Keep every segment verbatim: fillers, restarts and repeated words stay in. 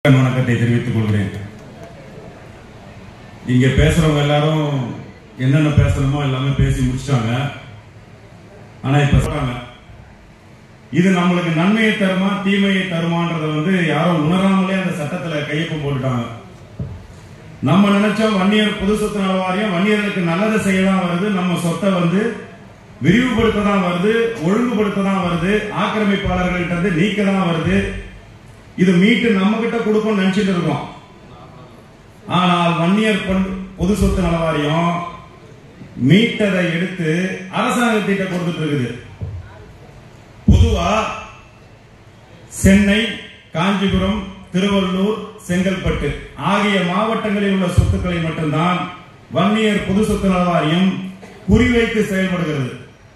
வணக்கத்தை தெரிவித்துக் கொள்கிறேன். இங்க பேசுறவங்க எல்லாரும் என்னென்ன பேசணுமோ எல்லாமே பேசி முடிச்சிட்டாங்க. ஆனா இப்ப சொல்றாங்க இது நம்மளுக்கு நன்மையை தருமா தீமையை தருமான்றத வந்து யாரும் உணராமலே அந்த சட்டத்துல கையொப்பம் போட்டுட்டாங்க. நம்ம நினைச்சோம் வன்னியர் பொது சொத்து நல வாரியம் வன்னியர்களுக்கு நல்லதை செய்யதான் வருது, நம்ம சொத்தை வந்து விரிவுபடுத்த தான் வருது, ஒழுங்குபடுத்த தான் வருது, ஆக்கிரமிப்பாளர்கள்ட்ட இருந்து நீக்க தான் வருது, இது மீட்டு நம்ம கிட்ட கொடுக்கும் நினைச்சிட்டு இருக்கோம். ஆனால் வன்னியர் பொது சொத்து நல வாரியம் மீட்டதை எடுத்து அரசாங்கத்திட்ட கொடுத்துட்டு இருக்குது. பொதுவா சென்னை, காஞ்சிபுரம், திருவள்ளூர், செங்கல்பட்டு ஆகிய மாவட்டங்களில் உள்ள சொத்துக்களை மட்டும்தான் வன்னியர் பொது சொத்து நல வாரியம் குறிவைத்து செயல்படுகிறது.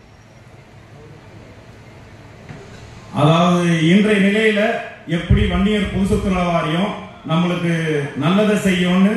அதாவது இன்றைய நிலையில எப்படி வன்னியர் பொது சொத்து நல வாரியம் நம்மளுக்கு நல்லதை செய்யும்னு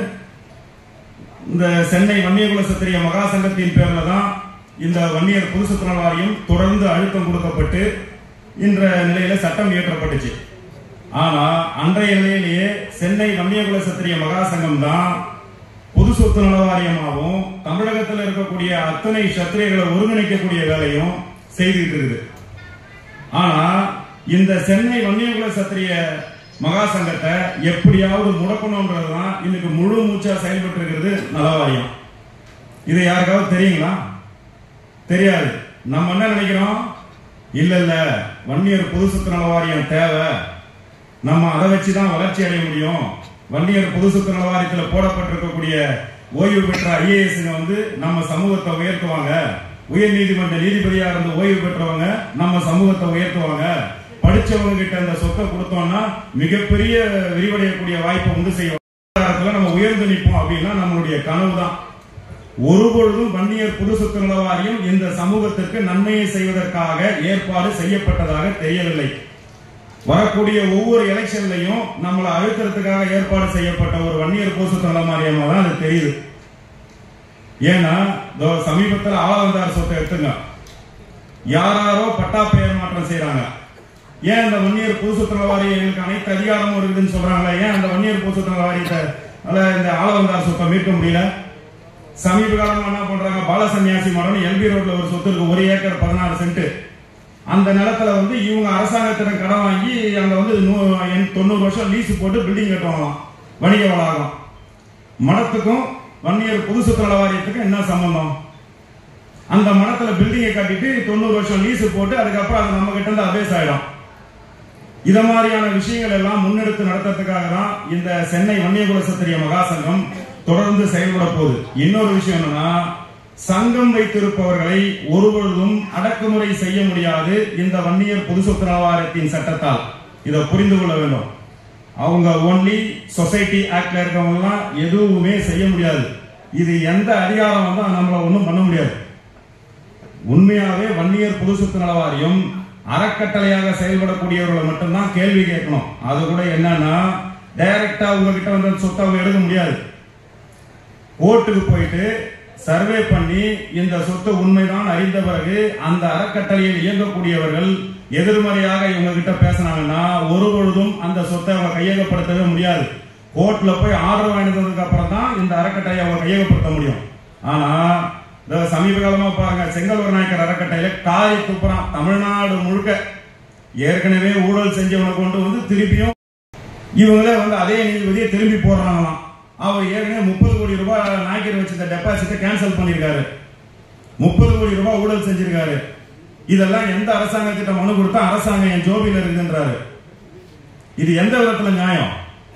இந்த சென்னை வன்னியகுல சத்திரிய மகா சங்கத்தின் பேர்ல தான் இந்த வன்னியர் பொது சொத்து நல வாரியம் தொடர்ந்து அழுத்தம் கொடுக்கப்பட்டு இன்ற நிலையில சட்டம் இயற்றப்பட்டுச்சு. ஆனா அன்றைய நிலையிலேயே சென்னை வன்னியகுல சத்திரிய மகா சங்கம் தான் பொது சொத்து நல வாரியமாகவும் தமிழகத்தில் இருக்கக்கூடிய அத்தனை சத்திரியர்களை ஒருங்கிணைக்கக்கூடிய வேலையும் செய்துட்டு இருக்குது. ஆனா இந்த சென்னை வன்னியகுல சத்திரிய மகா சங்கத்தை எப்படியாவது முடக்கணும்ன்றதுதான் இன்னைக்கு முழு மூச்சா செயல்பட்டு இருக்கிறது நல வாரியம். இது யாருக்காவது தெரியுங்களா? தெரியாது. நம்ம என்ன நினைக்கிறோம், இல்ல இல்ல வன்னியர் பொது சொத்து நல வாரியம் தேவை, நம்ம அதை வச்சுதான் வளர்ச்சி அடைய முடியும், வன்னியர் பொது சொத்து நல வாரியத்தில் போடப்பட்டிருக்கக்கூடிய ஓய்வு பெற்ற ஐஏஎஸ் வந்து நம்ம சமூகத்தை உயர்த்துவாங்க, உயர் நீதிமன்ற நீதிபதியா இருந்து ஓய்வு பெற்றவங்க நம்ம சமூகத்தை உயர்த்துவாங்க, படிச்சவங்க கிட்ட அந்த சொத்தை கொடுத்தோம்னா மிகப்பெரிய விரிவடையக்கூடிய வாய்ப்பை உண்டு செய்வோம், நம்ம உயர்ந்து நிற்போம் அப்படின்னா நம்மளுடைய கனவு தான். ஒருபொழுதும் வன்னியர் பொது சொத்து நல வாரியம் இந்த சமூகத்திற்கு நன்மையை செய்வதற்காக ஏற்பாடு செய்யப்பட்டதாக தெரியவில்லை. வரக்கூடிய ஒவ்வொரு எலெக்ஷன்லையும் நம்மளை அழுத்தறதுக்காக ஏற்பாடு செய்யப்பட்ட ஒரு வன்னியர் பொது சொத்து நல வாரியமா தான் அது தெரியுது. ஏன்னா சமீபத்தில் ஆளவந்தார் சொத்தை எடுத்துங்க, யாராரோ பட்டா பெயர் மாற்றம் செய்யறாங்க. ஏன் அந்த வன்னியர் பொது சொத்து நல வாரியம் எங்களுக்கு அனைத்து அதிகாரமும் இருக்குதுன்னு சொல்றாங்களா? ஏன் அந்த வன்னியர் பொது சொத்து நல வாரியத்தை இந்த ஆளவந்தார் சொத்தை மீட்க முடியல? சமீப காலமா என்ன பண்றாங்க, பாலசன்னியாசி மடம் எல்பி ரோட்ல ஒரு சொத்து இருக்கு, ஒரு ஏக்கர் பதினாறு சென்ட். அந்த நிலத்துல வந்து இவங்க அரசாங்கத்திடம் கடன் வாங்கி அங்க வந்து தொண்ணூறு வருஷம் லீஸ் போட்டு பில்டிங் கட்டுவாங்களாம், வணிக வளாகம். மடத்துக்கும் வன்னியர் பொது சொத்து நல வாரியத்துக்கும் என்ன சம்பந்தம்? அந்த மடத்துல பில்டிங்கை கட்டிட்டு தொண்ணூறு வருஷம் லீஸ் போட்டு அதுக்கப்புறம் அது நம்ம கிட்ட இருந்து அபேஸ் ஆயிடும். இத மாதிரியான விஷயங்கள் எல்லாம் முன்னெடுத்து நடத்துறதுக்காக தான் இந்த சென்னை வன்னியகுல சத்திரிய மகா சங்கம் தொடர்ந்து செயல்பட போகுது. இன்னொரு விஷயம் என்னன்னா, சங்கம் வைத்திருப்பவர்களை ஒருபொழுதும் அடக்குமுறை செய்ய முடியாது இந்த வன்னியர் பொது சொத்து நல வாரியத்தின் சட்டத்தால். இதை புரிந்து கொள்ள வேண்டும். அவங்க ஒன்லி சொசைட்டி ஆக்ட்ல இருக்கவங்க எல்லாம் எதுவுமே செய்ய முடியாது. இது எந்த அதிகாரம் வந்து நம்மள ஒன்றும் பண்ண முடியாது. உண்மையாவே வன்னியர் பொது சொத்து நல வாரியம் அறக்கட்டளையாக செயல்படக்கூடியவர்களை மட்டும்தான் கேள்வி கேட்கணும். அது கூட என்னன்னா, டைரக்டா உங்ககிட்ட வந்து சொத்தை அவங்க எடுக்க முடியாது. கோர்ட்டுக்கு போயிட்டு சர்வே பண்ணி இந்த சொத்து உண்மைதான் அறிந்த பிறகு அந்த அறக்கட்டளையில் இயங்கக்கூடியவர்கள் எதிர்மறையாக இவங்க கிட்ட பேசினாங்கன்னா ஒரு பொழுதும் அந்த சொத்தை அவங்க கையகப்படுத்தவே முடியாது. கோர்ட்ல போய் ஆர்டர் வாங்கினதுக்கு அப்புறம் தான் இந்த அறக்கட்டளையை அவங்க கையகப்படுத்த முடியும். ஆனா சமீப காலமா பாருங்க, செங்கல்வர் நாயக்கர் அறக்கட்டையில காரி துப்புறான் தமிழ்நாடு முழுக்க. ஏற்கனவே ஊழல் செஞ்சவனை கொண்டு வந்து திருப்பியும் இவங்களே வந்து அதே நீதிபதியை திரும்பி போடுறாங்களாம். அவர் ஏற்கனவே முப்பது கோடி ரூபாய் நாயக்கர் வச்சிருந்த டெபாசிட்டை கேன்சல் பண்ணிருக்காரு, முப்பது கோடி ரூபாய் ஊழல் செஞ்சிருக்காரு. இதெல்லாம் எந்த அரசாங்கத்திட்ட மனு கொடுத்தா அரசாங்கம் என் ஜோபியில் இருக்குன்றாரு. இது எந்த விதத்துல நியாயம்?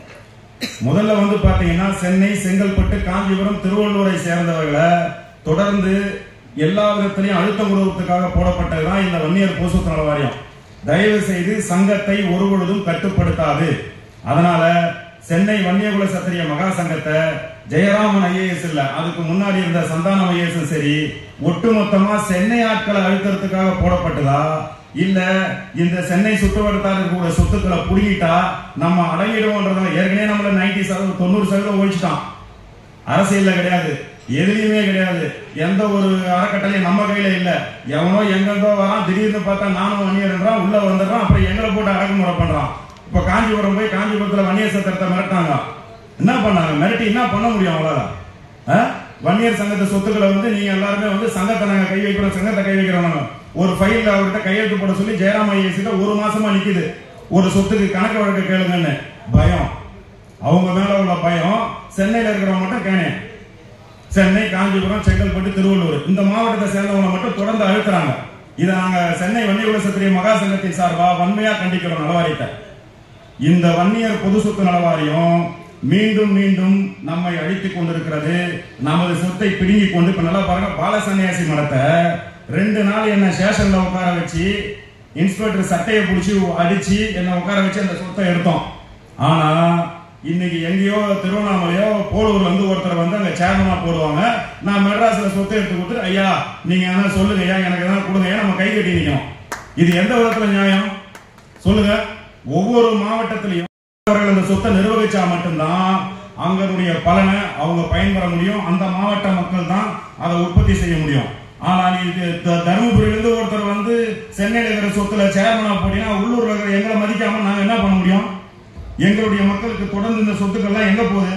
முதல்ல வந்து பாத்தீங்கன்னா சென்னை, செங்கல்பட்டு, காஞ்சிபுரம், திருவள்ளூரை சேர்ந்தவர்களை தொடர்ந்து எல்லா விதத்திலையும் அழுத்தம் கொடுப்பதற்காக போடப்பட்டதுதான் இந்த வன்னியர் பொது சொத்து நல வாரியம். தயவு செய்து சங்கத்தை ஒருபொழுதும் கட்டுப்படுத்தாது. அதனால சென்னை வன்னியகுல சத்திரிய மகா சங்கத்தை ஜெயராமன் ஐஏஎஸ் இல்ல, அதுக்கு முன்னாடி இருந்த சந்தானம் ஐஏஎஸ் சரி, ஒட்டுமொத்தமா சென்னை ஆட்களை அழுத்தறதுக்காக போடப்பட்டதா இல்ல இந்த சென்னை சுற்றுவட்டார இருக்கக்கூடிய சொத்துக்களை புடுங்கிட்டா நம்ம அடங்கிடுவோன்றத ஏற்கனவே நம்மள நைன்டி சதவீதம் தொண்ணூறு சதவீதம் ஒழிச்சிட்டான். அரசியல்ல கிடையாது, எதுலையுமே கிடையாது. எந்த ஒரு அறக்கட்டளையும் நம்ம கையில இல்ல. எவனோ எங்கெந்தோ வரான், திடீர்னு பார்த்தா நானும் வன்னியர்ன்றான், உள்ள வந்துடுறான், அப்புறம் எங்களை போட்டு அடக்குமுறை பண்றான். இப்ப காஞ்சிபுரம் போய் காஞ்சிபுரத்துல வன்னியர் சத்திரத்தை மிரட்டாங்க. என்ன பண்ணாங்க? மிரட்டி என்ன பண்ண முடியும் அவங்களால? வன்னியர் சங்கத்தை சொத்துக்களை வந்து நீங்க எல்லாருமே வந்து சங்கத்தை நாங்க கை வைக்கிறோம், சங்கத்தை கை வைக்கிறோம். ஒரு ஃபைல் அவர்கிட்ட கையெழுத்து போட சொல்லி ஜெயராம் ஐஏஎஸ் ஒரு மாசமா நிக்குது. ஒரு சொத்துக்கு கணக்கு வழக்கு கேளுங்கன்னு பயம், அவங்க மேல உள்ள பயம். சென்னையில இருக்கிறவங்க மட்டும் கேனே, சென்னை, காஞ்சிபுரம், செங்கல்பட்டு, திருவள்ளூர் இந்த மாவட்டத்தை சேர்ந்தவங்க மட்டும் தொடர்ந்து அழுத்துறாங்க. இதை நாங்க சென்னை வன்னியகுல சத்திரிய மகா சங்கத்தின் சார்பா வன்மையா கண்டிக்கிறோம். நலவாரியத்தை, இந்த வன்னியர் பொது சொத்து நலவாரியம் மீண்டும் மீண்டும் நம்மை அழித்துக் கொண்டிருக்கிறது. நமது சொத்தை பிடுங்கி கொண்டு இப்ப நல்லா பாருங்க, பாலசன்னியாசி மரத்தை ரெண்டு நாள் என்ன ஸ்டேஷன்ல உட்கார வச்சு இன்ஸ்பெக்டர் சட்டையை பிடிச்சி அடிச்சு என்ன உட்கார வச்சு அந்த சொத்தை எடுத்தோம். ஆனா இன்னைக்கு எங்கேயோ திருவண்ணாமலையோ போலூர்ல இருந்து ஒருத்தர் வந்து அங்க சேர்மனா போடுவாங்க. நான் மெட்ராஸ்ல சொத்தை எடுத்து கொடுத்து ஐயா நீங்க என்ன சொல்லுங்க ஐயா, எனக்கு என்ன கொடுங்க, நம்ம கை கட்டி நிக்கணும். இது எந்த விதத்துல நியாயம் சொல்லுங்க? ஒவ்வொரு மாவட்டத்திலையும் அவர்கள் அந்த சொத்தை நிர்வகிச்சா மட்டும்தான் அவங்களுடைய பலனை அவங்க பயன்பெற முடியும். அந்த மாவட்ட மக்கள் தான் அதை உற்பத்தி செய்ய முடியும். ஆனா தருமபுரியிலிருந்து ஒருத்தர் வந்து சென்னையில் இருக்கிற சொத்துல சேர்மனா போட்டீங்கன்னா உள்ளூர்ல இருக்கிற எங்களை மதிக்காம நாங்க என்ன பண்ண முடியும்? எங்களுடைய மக்களுக்கு தொடர்ந்து இந்த சொத்துக்கள்லாம் எங்க போகுது?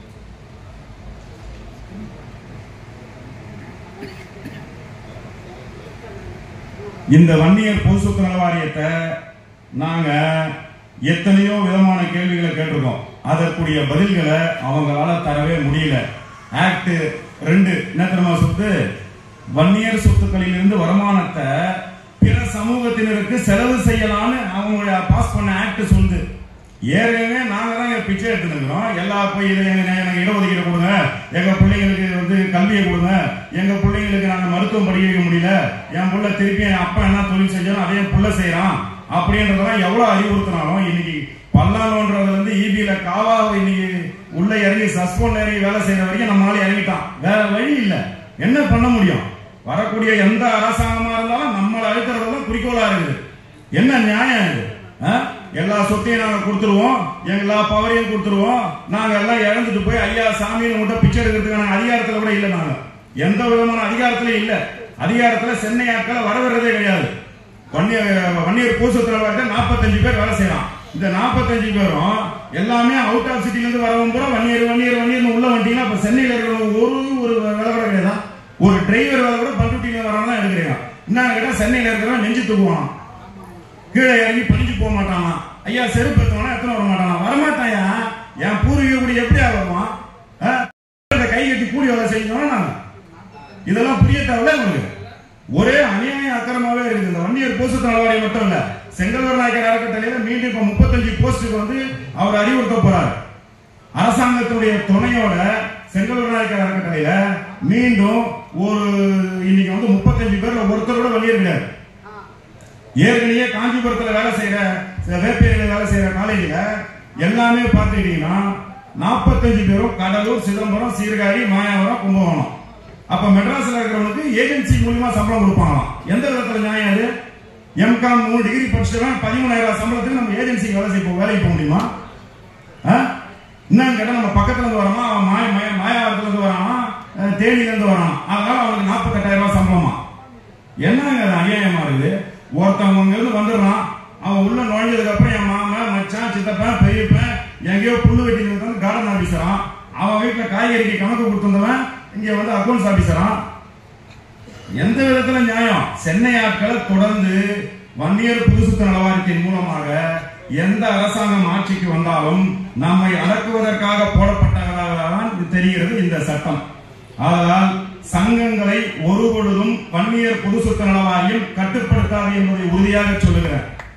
இந்த வன்னியர் பொது சொத்து நல வாரியத்தை நாங்க எத்தனையோ விதமான கேள்விகளை கேட்டிருக்கோம். அதற்குரிய பதில்களை அவங்களால தரவே முடியல. ஆக்ட் ரெண்டு என்ன தெரியுமா சொத்து? வன்னியர் சொத்துக்களில் இருந்து வருமானத்தை பிற சமூகத்தினருக்கு செலவு செய்யலாம்னு அவங்க பாஸ் பண்ண ஆக்ட் சொல்லுது. ஏற்கனவே நாங்க தான் பிச்சை எடுத்துக்கிறோம். எல்லா போய் எனக்கு இடஒதுக்கீடு கொடுங்க, எங்க பிள்ளைங்களுக்கு வந்து கல்வியை கொடுங்க, எங்க பிள்ளைங்களுக்கு நாங்க மருத்துவம் படிக்க வைக்க முடியல, என் பிள்ளை திருப்பி என் அப்பா என்ன தொழில் செஞ்சாலும் அதே புள்ள செய்யறான் அப்படின்றதெல்லாம் எவ்வளவு அறிவுறுத்தினாலும் இன்னைக்கு பல்லாண்டோன்றதுல இருந்து ஈபியில காவாவை இன்னைக்கு உள்ள இறங்கி சஸ்பெண்ட் இறங்கி வேலை செய்யற வரைக்கும் நம்மளால இறங்கிட்டான். வேற வழி இல்லை. என்ன பண்ண முடியும்? வரக்கூடிய எந்த அரசாங்கமா இருந்தாலும் நம்மளை அழுத்துறதுதான் குறிக்கோளா இருக்குது. என்ன நியாயம் இது? எல்லா சொத்தையும் நாங்க கொடுத்துருவோம், எல்லா பவரையும் கொடுத்துருவோம், நாங்க எல்லாம் இழந்துட்டு போய் ஐயா சாமியை மட்டும் பிச்சை எடுக்கிறதுக்கான அதிகாரத்துல கூட இல்லை. நாங்க எந்த விதமான அதிகாரத்திலும் இல்ல. அதிகாரத்துல சென்னை ஆட்களை வரவிடுறதே கிடையாது. வன்னியர் பொது சொத்து நலவாரியத்தை நாற்பத்தஞ்சு பேர் வேலை செய்யலாம். இந்த நாற்பத்தஞ்சு பேரும் எல்லாமே அவுட் ஆஃப் சிட்டில இருந்து வரவும் கூட வன்னியர் வன்னியர் வன்னியர் உள்ள வந்தீங்கன்னா இப்ப சென்னையில இருக்கிற ஒரு ஒரு வேலை கூட கிடையாது. ஒரு டிரைவர் வேலை கூட பண்ருட்டியில வரவங்க எடுக்கிறீங்க. என்ன கேட்டா சென்னையில இருக்கிறவன் நெஞ்சு தூக்குவான், கீழே இறங்கி பணிஞ்சு போக மாட்டானா. ஐயா செருப்பு எடுத்தவனா எத்தனை வர மாட்டானா? வரமாட்டாயா. என் பூர்வீக கூடி எப்படி வருவான்? கை கட்டி கூடி வேலை செய்யணும். நாங்க இதெல்லாம் புரிய தேவையில்ல. உங்களுக்கு ஒரே அநியாய அக்கிரமாவே இருக்குது. இந்த வன்னியர் பொது சொத்து நலவாரியம் மட்டும் இல்ல, செங்கல்வர் நாயக்கர் அறக்கட்டளையில மீண்டும் இப்ப முப்பத்தஞ்சு போஸ்டுக்கு வந்து அவர் அறிவுறுத்த போறார். அரசாங்கத்துடைய துணையோட செங்கல்வர் நாயக்கர் அறக்கட்டளையில மீண்டும் ஒரு இன்னைக்கு வந்து முப்பத்தஞ்சு பேர்ல ஒருத்தரோட வன்னியர் கிடையாது. ஏற்கனவே காஞ்சிபுரத்துல வேலை செய்யற வேப்பேரியில வேலை செய்யற காலேஜில எல்லாமே பார்த்துக்கிட்டீங்கன்னா நாற்பத்தஞ்சு பேரும் கடலூர், சிதம்பரம், சீர்காழி, மாயாவரம், கும்பகோணம். அப்ப மெட்ராஸ்ல இருக்கிறவனுக்கு ஏஜென்சி மூலமா சம்பளம் கொடுப்பாங்களாம். எந்த விதத்துல நியாயம் அது? எம்காம் மூணு டிகிரி படிச்சவன் பதிமூணாயிரம் சம்பளத்துக்கு நம்ம ஏஜென்சிக்கு வேலை செய்ய வேலைக்கு போக முடியுமா? என்னன்னு கேட்டா நம்ம பக்கத்துல இருந்து வராமா, அவன் மாய மாயாவரத்துல இருந்து வரானா, தேனியில இருந்து வரான், அதனால அவனுக்கு நாற்பத்தி எட்டாயிரம் ரூபாய் சம்பளமா? என்னங்க அது அநியாயமா இருக்குது? ஒருத்தவங்க இருந்து வந்துடுறான், அவன் உள்ள நுழைஞ்சதுக்கு அப்புறம் என் மாமன், மச்சான், சித்தப்பன், பெரியப்பன் எங்கேயோ புல்லு வெட்டி வந்து கார்டன் ஆபீசரான், அவன் வீட்டுல காய்கறிக்கு கணக்கு கொடுத்துருந்தவன் இங்க வந்து அக்கௌண்ட்ஸ் ஆபீசரான். எந்த விதத்துல நியாயம்? சென்னை ஆட்களை தொடர்ந்து வன்னியர் பொது சொத்து நலவாரியத்தின் மூலமாக எந்த அரசாங்கம் ஆட்சிக்கு வந்தாலும் நம்மை அடக்குவதற்காக போடப்பட்டதாக தெரிகிறது இந்த சட்டம். ஆதலால் சங்கங்களை ஒருபொழுதும் வன்னியர் பொது சொத்து நலவாரியம் கட்டுப்படுத்தாது என்பதை உறுதியாக சொல்லுகிறேன்.